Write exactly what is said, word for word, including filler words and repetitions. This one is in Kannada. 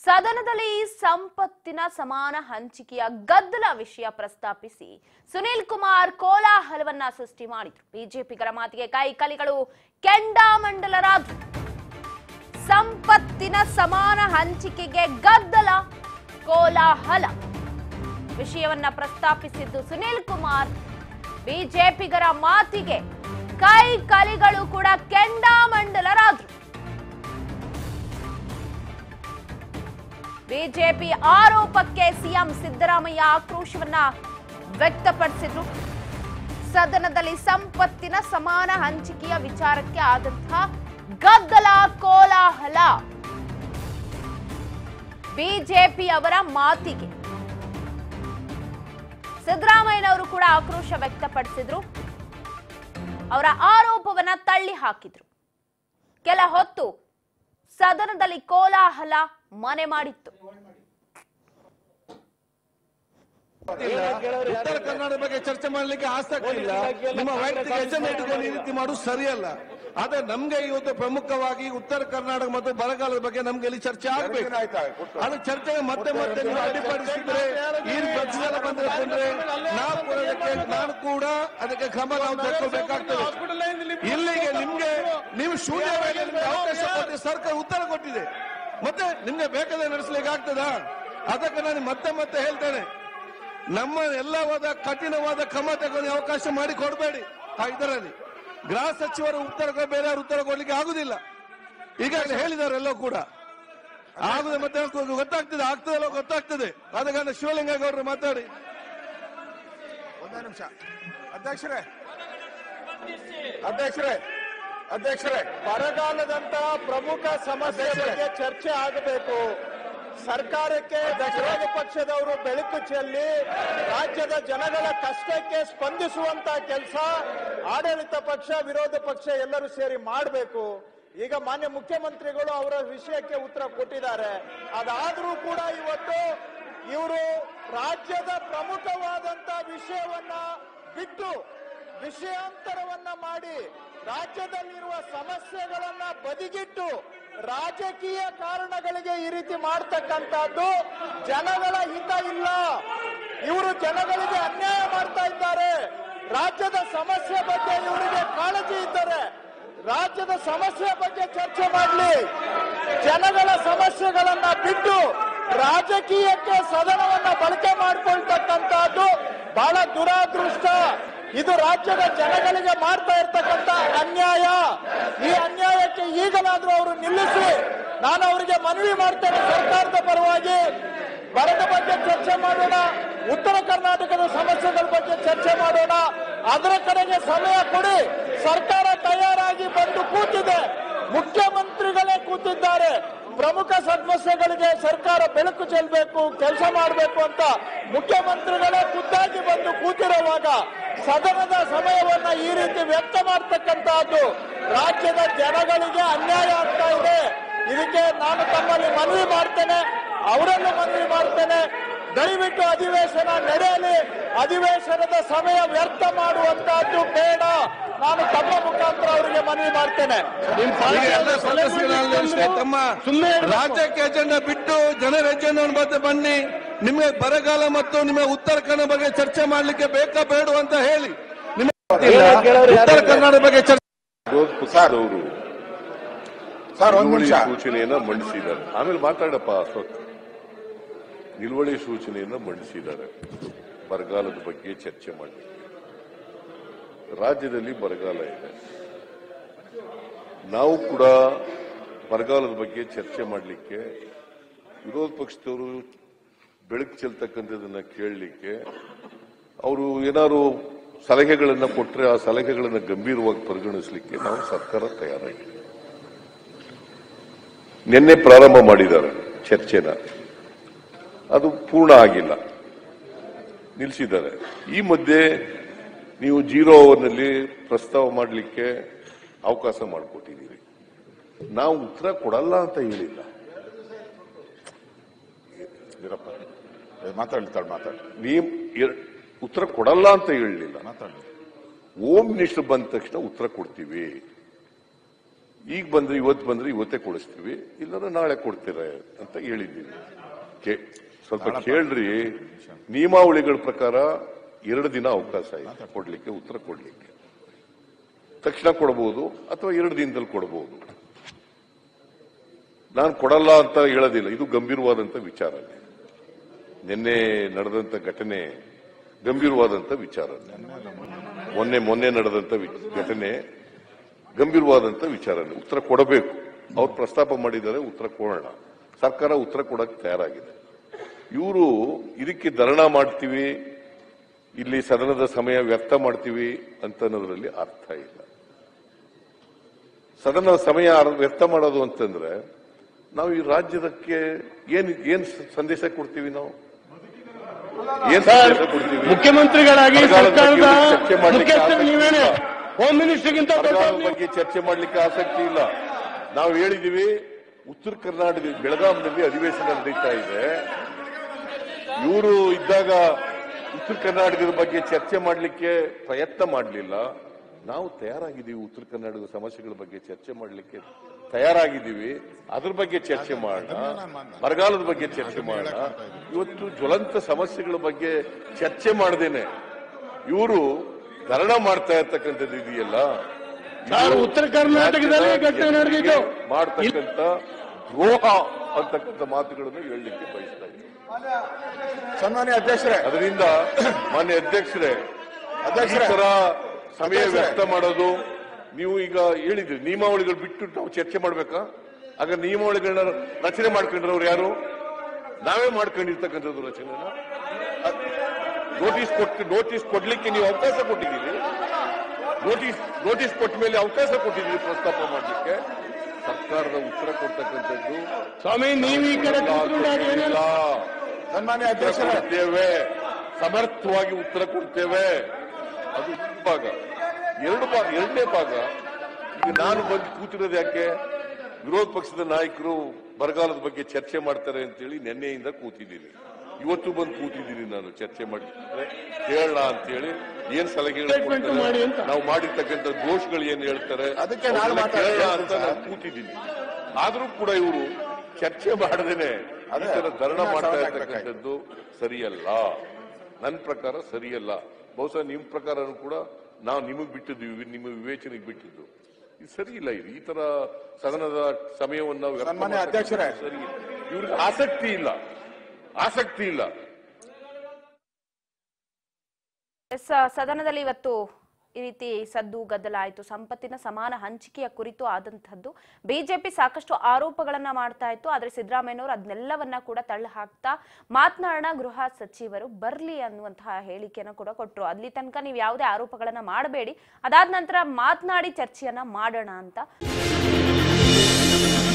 ಸದನದಲ್ಲಿ ಸಂಪತ್ತಿನ ಸಮಾನ ಹಂಚಿಕೆಯ ಗದ್ದಲ ವಿಷಯ ಪ್ರಸ್ತಾಪಿಸಿ ಸುನೀಲ್ ಕುಮಾರ್ ಕೋಲಾಹಲವನ್ನ ಸೃಷ್ಟಿ ಮಾಡಿದ್ರು. ಬಿಜೆಪಿಗರ ಮಾತಿಗೆ ಕೈ ಕಲಿಗಳು ಕೆಂಡಾಮಂಡಲರಾದ್ರು. ಸಂಪತ್ತಿನ ಸಮಾನ ಹಂಚಿಕೆಗೆ ಗದ್ದಲ, ಕೋಲಾಹಲ ವಿಷಯವನ್ನ ಪ್ರಸ್ತಾಪಿಸಿದ್ದು ಸುನೀಲ್ ಕುಮಾರ್. ಬಿಜೆಪಿಗರ ಮಾತಿಗೆ ಕೈ ಕಲಿಗಳು ಕೂಡ ಕೆಂಡಾಮಂಡಲರಾದ್ರು. ಬಿಜೆಪಿ ಆರೋಪಕ್ಕೆ ಸಿಎಂ ಸಿದ್ದರಾಮಯ್ಯ ಆಕ್ರೋಶವನ್ನ ವ್ಯಕ್ತಪಡಿಸಿದ್ರು. ಸದನದಲ್ಲಿ ಸಂಪತ್ತಿನ ಸಮಾನ ಹಂಚಿಕೆಯ ವಿಚಾರಕ್ಕೆ ಆದಂತಹ ಗದ್ದಲ, ಕೋಲಾಹಲ ಬಿಜೆಪಿ ಅವರ ಮಾತಿಗೆ ಸಿದ್ದರಾಮಯ್ಯನವರು ಕೂಡ ಆಕ್ರೋಶ ವ್ಯಕ್ತಪಡಿಸಿದ್ರು. ಅವರ ಆರೋಪವನ್ನ ತಳ್ಳಿ ಹಾಕಿದ್ರು. ಕೆಲ ಹೊತ್ತು ಸದನದಲ್ಲಿ ಕೋಲಾಹಲ ಮನೆ ಮಾಡಿತ್ತು. ಉತ್ತರ ಕನ್ನಡ ಬಗ್ಗೆ ಚರ್ಚೆ ಮಾಡಲಿಕ್ಕೆ ಆಸಕ್ತಿ ಇಲ್ಲ. ನಿಮ್ಮ ವೈಯಕ್ತಿಕ ಹೆಸರನ್ನು ಇಟ್ಟುಕೊಂಡು ಈ ರೀತಿ ಮಾಡುವುದು ಸರಿಯಲ್ಲ. ಆದ್ರೆ ನಮ್ಗೆ ಇವತ್ತು ಪ್ರಮುಖವಾಗಿ ಉತ್ತರ ಕರ್ನಾಟಕ ಮತ್ತು ಬರಗಾಲದ ಬಗ್ಗೆ ನಮ್ಗೆ ಇಲ್ಲಿ ಚರ್ಚೆ ಆಗ್ಬೇಕು. ಅದು ಚರ್ಚೆಗೆ ಮತ್ತೆ ಮತ್ತೆ ನೀವು ಅಡ್ಡಿಪಡಿಸಿದ್ರೆ ಈ ಪ್ರತಿಸಲ ಬಂದ್ರೆ ಬಂದ್ರೆ ನಾವು ಕೊಡೋದಕ್ಕೆ ನಾನು ಕೂಡ ಅದಕ್ಕೆ ಕ್ರಮ ನಾವು ತೆಗೆದುಕೊಳ್ಬೇಕಾಗ್ತದೆ. ಇಲ್ಲಿಗೆ ನಿಮ್ಗೆ ನೀವು ಶೂನ್ಯ ವೇಳೆಯಲ್ಲಿ ಅವಕಾಶ ಕೊಟ್ಟು ಸರ್ಕಾರ ಉತ್ತರ ಕೊಟ್ಟಿದೆ. ಮತ್ತೆ ನಿಮ್ಗೆ ಬೇಕಾದ್ರೆ ನಡೆಸಲಿಕ್ಕೆ ಆಗ್ತದಾ? ಅದಕ್ಕೆ ನಾನು ಮತ್ತೆ ಮತ್ತೆ ಹೇಳ್ತೇನೆ, ನಮ್ಮ ಎಲ್ಲವಾದ ಕಠಿಣವಾದ ಕ್ರಮ ತಗೊಂಡು ಅವಕಾಶ ಮಾಡಿ ಕೊಡಬೇಡಿ. ಇದರಲ್ಲಿ ಗೃಹ ಸಚಿವರು ಉತ್ತರ ಬೇರೆಯವರು ಉತ್ತರ ಕೊಡ್ಲಿಕ್ಕೆ ಆಗುದಿಲ್ಲ. ಈಗಾಗಲೇ ಹೇಳಿದ್ದಾರೆ ಎಲ್ಲವೂ ಕೂಡ ಆಗುದೇ. ಮತ್ತೆ ಗೊತ್ತಾಗ್ತದೆ, ಆಗ್ತದಲ್ಲ ಗೊತ್ತಾಗ್ತದೆ. ಆದ ಕಾರಣ ಶಿವಲಿಂಗೇಗೌಡರು ಮಾತಾಡಿ. ಒಂದೇ ನಿಮಿಷ ಅಧ್ಯಕ್ಷರೇ ಅಧ್ಯಕ್ಷರೇ ಅಧ್ಯಕ್ಷರೇ ಬರಗಾಲದಂತ ಪ್ರಮುಖ ಸಮಸ್ಯೆ ಬಗ್ಗೆ ಚರ್ಚೆ ಆಗಬೇಕು. ಸರ್ಕಾರಕ್ಕೆ ವಿರೋಧ ಪಕ್ಷದವರು ಬೆಳಕು ಚೆಲ್ಲಿ ರಾಜ್ಯದ ಜನಗಳ ಕಷ್ಟಕ್ಕೆ ಸ್ಪಂದಿಸುವಂತ ಕೆಲಸ ಆಡಳಿತ ಪಕ್ಷ ವಿರೋಧ ಪಕ್ಷ ಎಲ್ಲರೂ ಸೇರಿ ಮಾಡಬೇಕು. ಈಗ ಮಾನ್ಯ ಮುಖ್ಯಮಂತ್ರಿಗಳು ಅವರ ವಿಷಯಕ್ಕೆ ಉತ್ತರ ಕೊಟ್ಟಿದ್ದಾರೆ. ಅದಾದರೂ ಕೂಡ ಇವತ್ತು ಇವರು ರಾಜ್ಯದ ಪ್ರಮುಖವಾದಂತ ವಿಷಯವನ್ನ ಬಿಟ್ಟು ವಿಷಯಾಂತರವನ್ನ ಮಾಡಿ ರಾಜ್ಯದಲ್ಲಿರುವ ಸಮಸ್ಯೆಗಳನ್ನ ಬದಿಗಿಟ್ಟು ರಾಜಕೀಯ ಕಾರಣಗಳಿಗೆ ಈ ರೀತಿ ಮಾಡ್ತಕ್ಕಂಥದ್ದು ಜನಗಳ ಹಿತ ಇಲ್ಲ. ಇವರು ಜನಗಳಿಗೆ ಅನ್ಯಾಯ ಮಾಡ್ತಾ ಇದ್ದಾರೆ. ರಾಜ್ಯದ ಸಮಸ್ಯೆ ಬಗ್ಗೆ ಇವರಿಗೆ ಕಾಳಜಿ ಇದ್ದರೆ ರಾಜ್ಯದ ಸಮಸ್ಯೆ ಬಗ್ಗೆ ಚರ್ಚೆ ಮಾಡಲಿ. ಜನಗಳ ಸಮಸ್ಯೆಗಳನ್ನ ಬಿಟ್ಟು ರಾಜಕೀಯಕ್ಕೆ ಸದನವನ್ನ ಬಳಕೆ ಮಾಡಿಕೊಳ್ತಕ್ಕಂಥದ್ದು ಬಹಳ ದುರಾದೃಷ್ಟ. ಇದು ರಾಜ್ಯದ ಜನಗಳಿಗೆ ಮಾಡ್ತಾ ಇರ್ತಕ್ಕಂಥ ಅನ್ಯಾಯ. ಈ ಅನ್ಯಾಯಕ್ಕೆ ಈಗಲಾದ್ರೂ ಅವರು ನಿಲ್ಲಿಸಿ. ನಾನು ಅವರಿಗೆ ಮನವಿ ಮಾಡ್ತೇನೆ, ಸರ್ಕಾರದ ಪರವಾಗಿ ಬರದ ಬಗ್ಗೆ ಚರ್ಚೆ ಮಾಡೋಣ, ಉತ್ತರ ಕರ್ನಾಟಕದ ಸಮಸ್ಯೆಗಳ ಬಗ್ಗೆ ಚರ್ಚೆ ಮಾಡೋಣ. ಅದರ ಕಡೆಗೆ ಸಮಯ ಕೊಡಿ. ಸರ್ಕಾರ ತಯಾರಾಗಿ ಬಂದು ಕೂತಿದೆ, ಮುಖ್ಯಮಂತ್ರಿಗಳೇ ಕೂತಿದ್ದಾರೆ. ಪ್ರಮುಖ ಸಮಸ್ಯೆಗಳಿಗೆ ಸರ್ಕಾರ ಬೆಳಕು ಚೆಲ್ಲಬೇಕು, ಕೆಲಸ ಮಾಡಬೇಕು ಅಂತ ಮುಖ್ಯಮಂತ್ರಿಗಳೇ ಖುದ್ದಾಗಿ ಬಂದು ಕೂತಿರುವಾಗ ಸದನದ ಸಮಯವನ್ನ ಈ ರೀತಿ ವ್ಯಕ್ತ ಮಾಡತಕ್ಕಂತಹದ್ದು ರಾಜ್ಯದ ಜನಗಳಿಗೆ ಅನ್ಯಾಯ ಆಗ್ತಾ ಇದೆ. ಇದಕ್ಕೆ ನಾನು ತಮ್ಮಲ್ಲಿ ಮನವಿ ಮಾಡ್ತೇನೆ, ಅವರನ್ನು ಮನವಿ ಮಾಡ್ತೇನೆ, ದಯವಿಟ್ಟು ಅಧಿವೇಶನ ನಡೆಯಲಿ. ಅಧಿವೇಶನದ ಸಮಯ ವ್ಯರ್ಥ ಮಾಡುವಂತಹದ್ದು ಬೇಡ. ನಾನು ತಮ್ಮ ಮುಖಾಂತರ ಅವರಿಗೆ ಮನವಿ ಮಾಡ್ತೇನೆ. ತಮ್ಮ ರಾಜ್ಯಕ್ಕೆ ಎಜೆಂಡಾ ಬಿಟ್ಟು ಜನರ ಎಜೆಂಡಾ ಮತ್ತೆ ಬನ್ನಿ. ನಿಮಗೆ ಬರಗಾಲ ಮತ್ತು ನಿಮ್ಮ ಉತ್ತರ ಕನ್ನಡ ಬಗ್ಗೆ ಚರ್ಚೆ ಮಾಡಲಿಕ್ಕೆ ಬೇಕಾ ಬೇಡ ಅಂತ ಹೇಳಿ ಉತ್ತರ ಕನ್ನಡ ಬಗ್ಗೆ ಚರ್ಚೆ ಅವರು ಸೂಚನೆಯನ್ನ ಮಂಡಿಸಿದ್ದಾರೆ. ಆಮೇಲೆ ಮಾತಾಡಪ್ಪ ಅಶೋಕ್. ನಿಲುವಳಿ ಸೂಚನೆಯನ್ನ ಮಂಡಿಸಿದ್ದಾರೆ ಬರಗಾಲದ ಬಗ್ಗೆ ಚರ್ಚೆ ಮಾಡಲಿಕ್ಕೆ. ರಾಜ್ಯದಲ್ಲಿ ಬರಗಾಲ ಇದೆ. ನಾವು ಕೂಡ ಬರಗಾಲದ ಬಗ್ಗೆ ಚರ್ಚೆ ಮಾಡಲಿಕ್ಕೆ ವಿರೋಧ ಪಕ್ಷದವರು ಬೆಳಕು ಚೆಲ್ತಕ್ಕಂಥದನ್ನ ಕೇಳಲಿಕ್ಕೆ ಅವರು ಏನಾದ್ರು ಸಲಹೆಗಳನ್ನ ಕೊಟ್ಟರೆ ಆ ಸಲಹೆಗಳನ್ನ ಗಂಭೀರವಾಗಿ ಪರಿಗಣಿಸಲಿಕ್ಕೆ ನಾವು ಸರ್ಕಾರ ತಯಾರಾಗಿದೆ. ನಿನ್ನೆ ಪ್ರಾರಂಭ ಮಾಡಿದ್ದಾರೆ ಚರ್ಚೆನ, ಅದು ಪೂರ್ಣ ಆಗಿಲ್ಲ, ನಿಲ್ಲಿಸಿದ್ದಾರೆ. ಈ ಮಧ್ಯೆ ನೀವು ಜೀರೋ ಅವರ್ನಲ್ಲಿ ಪ್ರಸ್ತಾವ ಮಾಡಲಿಕ್ಕೆ ಅವಕಾಶ ಮಾಡಿಕೊಟ್ಟಿದ್ದೀರಿ. ನಾವು ಉತ್ತರ ಕೊಡಲ್ಲ ಅಂತ ಹೇಳಿಲ್ಲ. ಮಾತಾಡ್ತಾಳೆ ಮಾತಾಡಿ ನೀವು ಉತ್ತರ ಕೊಡಲ್ಲ ಅಂತ ಹೇಳಲಿಲ್ಲ. ಮಾತಾಡಿ. ಹೋಮ್ ಮಿನಿಸ್ಟರ್ ಬಂದ ತಕ್ಷಣ ಉತ್ತರ ಕೊಡ್ತೀವಿ. ಈಗ ಬಂದ್ರೆ ಇವತ್ತು ಬಂದ್ರೆ ಇವತ್ತೇ ಕೊಡಿಸ್ತೀವಿ, ಇಲ್ಲಾಂದ್ರೆ ನಾಳೆ ಕೊಡ್ತೀರ ಅಂತ ಹೇಳಿದ್ದೀವಿ. ಸ್ವಲ್ಪ ಕೇಳ್ರಿ. ನಿಯಮಾವಳಿಗಳ ಪ್ರಕಾರ ಎರಡು ದಿನ ಅವಕಾಶ ಇದೆ ಕೊಡ್ಲಿಕ್ಕೆ, ಉತ್ತರ ಕೊಡ್ಲಿಕ್ಕೆ. ತಕ್ಷಣ ಕೊಡಬಹುದು ಅಥವಾ ಎರಡು ದಿನದಲ್ಲಿ ಕೊಡಬಹುದು. ನಾನು ಕೊಡಲ್ಲ ಅಂತ ಹೇಳೋದಿಲ್ಲ. ಇದು ಗಂಭೀರವಾದಂತ ವಿಚಾರ. ನಿನ್ನೆ ನಡೆದಂತ ಘಟನೆ ಗಂಭೀರವಾದಂತ ವಿಚಾರ. ಮೊನ್ನೆ ಮೊನ್ನೆ ನಡೆದಂತ ಘಟನೆ ಗಂಭೀರವಾದಂತ ವಿಚಾರ. ಉತ್ತರ ಕೊಡಬೇಕು. ಅವ್ರು ಪ್ರಸ್ತಾಪ ಮಾಡಿದ್ದಾರೆ, ಉತ್ತರ ಕೊಡೋಣ. ಸರ್ಕಾರ ಉತ್ತರ ಕೊಡಕ್ಕೆ ತಯಾರಾಗಿದೆ. ಇವರು ಇದಕ್ಕೆ ಧರಣ ಮಾಡ್ತೀವಿ, ಇಲ್ಲಿ ಸದನದ ಸಮಯ ವ್ಯರ್ಥ ಮಾಡ್ತೀವಿ ಅಂತ ಅನ್ನೋದ್ರಲ್ಲಿ ಅರ್ಥ ಇಲ್ಲ. ಸದನದ ಸಮಯ ವ್ಯರ್ಥ ಮಾಡೋದು ಅಂತಂದ್ರೆ ನಾವು ಈ ರಾಜ್ಯದಕ್ಕೆ ಏನ್ ಏನ್ ಸಂದೇಶ ಕೊಡ್ತೀವಿ? ನಾವು ಏನ್ ಸಂದೇಶ ಕೊಡ್ತೀವಿ? ಮುಖ್ಯಮಂತ್ರಿಗಳಾಗಿ ಚರ್ಚೆ ಮಾಡ್ಲಿಕ್ಕೆ ಹೋಮ್ ಮಿನಿಸ್ಟರ್ಗಿಂತ ಬಗ್ಗೆ ಚರ್ಚೆ ಮಾಡ್ಲಿಕ್ಕೆ ಆಸಕ್ತಿ ಇಲ್ಲ. ನಾವು ಹೇಳಿದೀವಿ, ಉತ್ತರ ಕರ್ನಾಟಕ ಬೆಳಗಾವಿನಲ್ಲಿ ಅಧಿವೇಶನ ನಡೀತಾ ಇದೆ. ಇವರು ಇದ್ದಾಗ ಉತ್ತರ ಕರ್ನಾಟಕದ ಬಗ್ಗೆ ಚರ್ಚೆ ಮಾಡಲಿಕ್ಕೆ ಪ್ರಯತ್ನ ಮಾಡಲಿಲ್ಲ. ನಾವು ತಯಾರಾಗಿದ್ದೀವಿ. ಉತ್ತರ ಕರ್ನಾಟಕದ ಸಮಸ್ಯೆಗಳ ಬಗ್ಗೆ ಚರ್ಚೆ ಮಾಡಲಿಕ್ಕೆ ತಯಾರಾಗಿದ್ದೀವಿ. ಅದ್ರ ಬಗ್ಗೆ ಚರ್ಚೆ ಮಾಡೋಣ, ಬರಗಾಲದ ಬಗ್ಗೆ ಚರ್ಚೆ ಮಾಡೋಣ. ಇವತ್ತು ಜ್ವಲಂತ ಸಮಸ್ಯೆಗಳ ಬಗ್ಗೆ ಚರ್ಚೆ ಮಾಡದೇನೆ ಇವರು ಧರಣ ಮಾಡ್ತಾ ಇರ್ತಕ್ಕಂಥದ್ದು ಇದೆಯಲ್ಲ, ಉತ್ತರ ಕರ್ನಾಟಕದಲ್ಲಿ ಘಟನೆ ನಡೆದಿದ್ದು ಮಾಡ್ತಕ್ಕಂಥ ದ್ರೋಹ ಅಂತಕ್ಕಂಥ ಮಾತುಗಳನ್ನು ಹೇಳಲಿಕ್ಕೆ ಬಯಸ್ತಾ ಇದ್ದೀವಿ. ಸನ್ಮಾನ್ಯ ಅಧ್ಯಕ್ಷರೇ, ಅದರಿಂದ ಮಾನ್ಯ ಅಧ್ಯಕ್ಷರೇ, ಅಧ್ಯಕ್ಷರ ಸಮಯ ವ್ಯರ್ಥ ಮಾಡೋದು, ನೀವು ಈಗ ಹೇಳಿದ್ರಿ ನಿಯಮಾವಳಿಗಳು ಬಿಟ್ಟು ನಾವು ಚರ್ಚೆ ಮಾಡ್ಬೇಕಾ? ಆಗ ನಿಯಮಾವಳಿಗಳನ್ನ ರಚನೆ ಮಾಡ್ಕೊಂಡ್ರವ್ರು ಯಾರು? ನಾವೇ ಮಾಡ್ಕೊಂಡಿರ್ತಕ್ಕಂಥದ್ದು ರಚನೆನ. ನೋಟಿಸ್ ಕೊಟ್ಟು ನೋಟಿಸ್ ಕೊಡ್ಲಿಕ್ಕೆ ನೀವು ಅವಕಾಶ ಕೊಟ್ಟಿದ್ದೀರಿ. ನೋಟಿಸ್ ನೋಟಿಸ್ ಕೊಟ್ಟ ಮೇಲೆ ಅವಕಾಶ ಕೊಟ್ಟಿದ್ದೀರಿ ಪ್ರಸ್ತಾಪ ಮಾಡಲಿಕ್ಕೆ. ಸರ್ಕಾರದ ಉತ್ತರ ಕೊಡ್ತಕ್ಕಂಥದ್ದು ಸ್ವಾಮಿ ನೀವು ಈ ಕಡೆ ಸನ್ಮಾನ್ಯ ಅಧ್ಯಕ್ಷರೇ, ಸಮರ್ಥವಾಗಿ ಉತ್ತರ ಕೊಡ್ತೇವೆ. ಅದು ಒಂದು ಭಾಗ. ಎರಡು ಭಾಗ ಎರಡನೇ ಭಾಗ, ಈಗ ನಾನು ಬಂದು ಕೂತಿರೋದು ಯಾಕೆ? ವಿರೋಧ ಪಕ್ಷದ ನಾಯಕರು ಬರಗಾಲದ ಬಗ್ಗೆ ಚರ್ಚೆ ಮಾಡ್ತಾರೆ ಅಂತೇಳಿ ನಿನ್ನೆಯಿಂದ ಕೂತಿದ್ದೀನಿ. ಇವತ್ತು ಬಂದು ಕೂತಿದ್ದೀನಿ ನಾನು ಚರ್ಚೆ ಮಾಡಿದ್ರೆ ಹೇಳಲ್ಲ ಅಂತ ಹೇಳಿ. ಏನ್ ಸಲಹೆಗಳು ಕೊಡ್ತಾರೆ, ನಾವು ಮಾಡಿರ್ತಕ್ಕಂಥ ದೋಷಗಳು ಏನ್ ಹೇಳ್ತಾರೆ ಅದಕ್ಕೆ ಹೇಳಲ್ಲ ಅಂತ ನಾನು ಕೂತಿದ್ದೀನಿ. ಆದ್ರೂ ಕೂಡ ಇವರು ಚರ್ಚೆ ಮಾಡದೇನೆ ಈ ತರ ಧರಣ ಮಾಡ್ತಾ ಇರ್ತಕ್ಕಂಥದ್ದು ಸರಿಯಲ್ಲ. ನನ್ನ ಪ್ರಕಾರ ಸರಿಯಲ್ಲ. ಬಹುಶಃ ನಿಮ್ ಪ್ರಕಾರನೂ ಕೂಡ ನಾವು ನಿಮಗ್ ಬಿಟ್ಟಿದ್ದು, ನಿಮ್ಮ ವಿವೇಚನೆಗೆ ಬಿಟ್ಟಿದ್ದು. ಇದು ಸರಿ ಇಲ್ಲ. ಇದು ಈ ತರ ಸದನದ ಸಮಯವನ್ನು ಅಧ್ಯಕ್ಷರೇ ಸರಿ. ಇವ್ರಿಗೆ ಆಸಕ್ತಿ ಇಲ್ಲ, ಆಸಕ್ತಿ ಇಲ್ಲ. ಸದನದಲ್ಲಿ ಇವತ್ತು ಈ ರೀತಿ ಸದ್ದು ಗದ್ದಲ ಆಯಿತು. ಸಂಪತ್ತಿನ ಸಮಾನ ಹಂಚಿಕೆಯ ಕುರಿತು ಆದಂತಹದ್ದು. ಬಿಜೆಪಿ ಸಾಕಷ್ಟು ಆರೋಪಗಳನ್ನ ಮಾಡ್ತಾ ಇತ್ತು. ಆದ್ರೆ ಸಿದ್ದರಾಮಯ್ಯನವರು ಅದನ್ನೆಲ್ಲವನ್ನ ಕೂಡ ತಳ್ಳಿ ಹಾಕ್ತಾ ಮಾತನಾಡೋಣ, ಗೃಹ ಸಚಿವರು ಬರ್ಲಿ ಅನ್ನುವಂತಹ ಹೇಳಿಕೆಯನ್ನು ಕೂಡ ಕೊಟ್ಟರು. ಅಲ್ಲಿ ತನಕ ನೀವು ಯಾವುದೇ ಆರೋಪಗಳನ್ನ ಮಾಡಬೇಡಿ, ಅದಾದ ನಂತರ ಮಾತನಾಡಿ ಚರ್ಚೆಯನ್ನ ಮಾಡೋಣ ಅಂತ.